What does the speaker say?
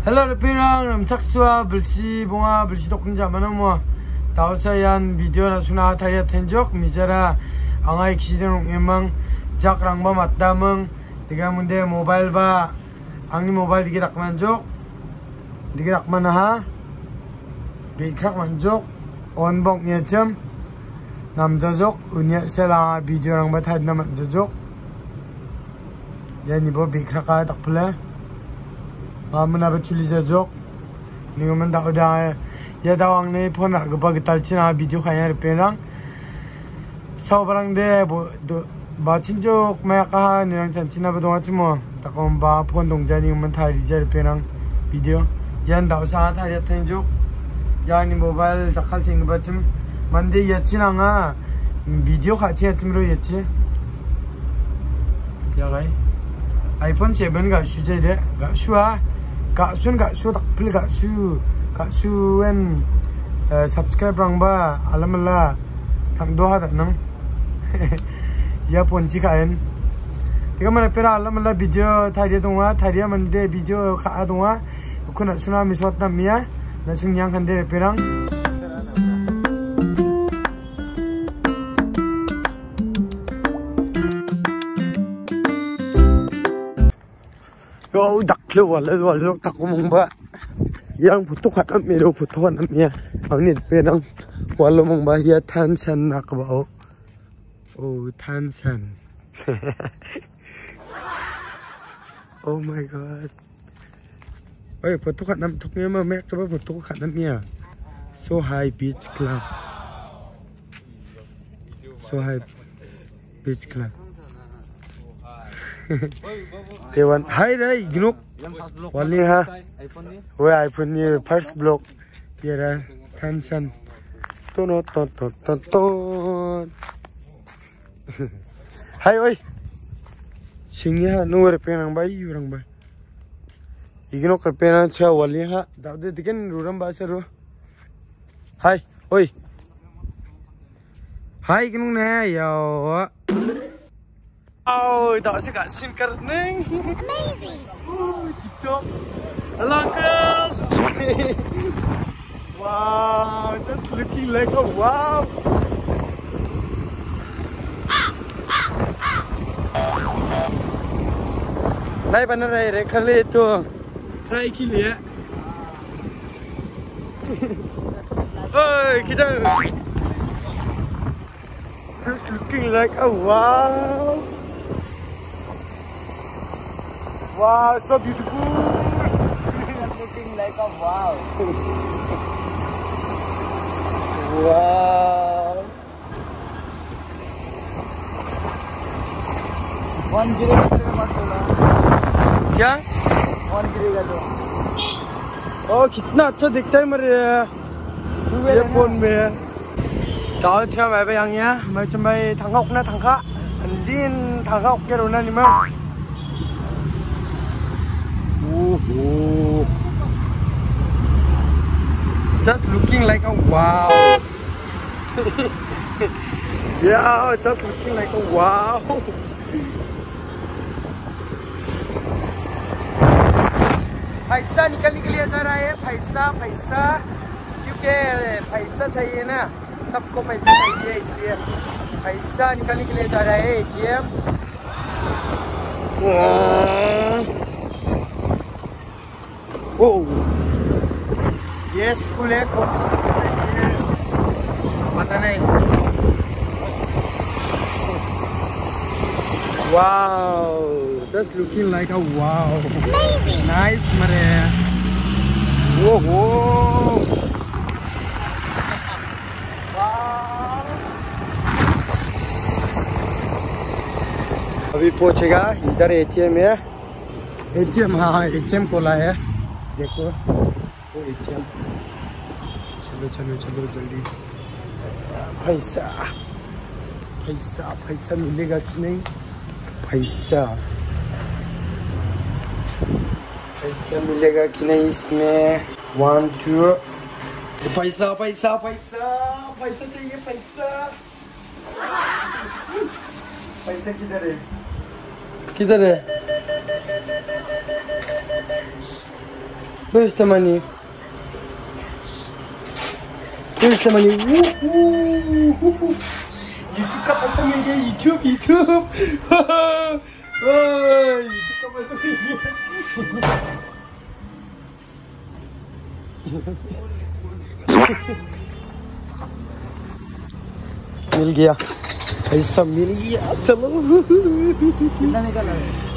Hello Pinang, namchaksua belsi bunga belsi dokun zaman mo. Tahu sayan video na suna thaya tenjok mijara angai ksideng emang jakrang ba matdameng diga munde mobile ba angni mobile digirak manjok digirak manaha bikrak manjok on bok nyecem namjajok unya sela video rang ba thad nam jajok yani bo bikrak ka takpla mana baculi jajok ningo man da udah ya dawang ne phone ga ba gital china video khaya penang sau barang de ba chinjok ma ka nang chan china ba dong chimo takom ba phone dong jani man thai ri penang video yan daw sa thai tenjok yani mobile jakhal ching ba chim mande ya china nga video kha che chimro yechi ya gai iPhone 7 ga shuje de ga shua gak su tak pilih gak su en subscribe rang ba alamala thang doha tak nang ya ponci kain tiga mana pera alamala video thai dia donga thai dia mande video kha donga ukuna suna miswat na mia na sung yang kan de perang yo dak wala tak mong ba yang putukan amiro putukan amya ang ni penang wala mong ba ya tansan nakba oh tansan oh my god oy putukan nam tuknya ma mek ba putukan amya so high beach club Dewan, hai dai, ginuk. Wali ha. Weh iPhone ni first block. Tiara Tansan. Ton. Hai oi. Singnya nuwer penang bai urang bai. Iginuk penang cha wali ha. Daude diken ruram ba seru. Hai, oi. Hai ginuk ne yo. Oh, tak sih sim karning. Amazing. TikTok. Hello girls. Wow, just looking like a wow. Nai benar re kali itu. Try kili ya. Oh, kita. Just looking like a wow. Wow, so beautiful. Looking like a wow. Wow. 1 गिरेगा मत बोला क्या 1 गिरेगा तो oh कितना अच्छा दिखता है मेरे ये फोन में tahu cakap apa bayangnya macam bayi tangkap na tangkap andin tangkap kira mana ni mah just looking like a wow. Yeah, just looking like a wow. पैसा निकलने के लिए जा रहा है पैसा क्योंकि पैसा चाहिए ना सबको पैसा चाहिए इसलिए पैसा निकलने के लिए जा रहा है ATM Oh, yes, स्कूल है कौन सी पता नहीं Wow, just looking like a wow. Amazing. Nice, Maria. Whoa. Wow. अभी पहुंचेगा इधर ATM है ATM हाँ ATM खोला है देखो वो ATM चलो जल्दी पैसा मिलेगा कि नहीं पैसा मिलेगा कि नहीं इसमें 1 2 पैसा चाहिए पैसा किधर है Where's the money? Where's the money? YouTube का पैसा मिल गया. YouTube. YouTube का पैसा मिल गया. मिल गया. पैसा मिल गया. चलो. कितना निकाला है?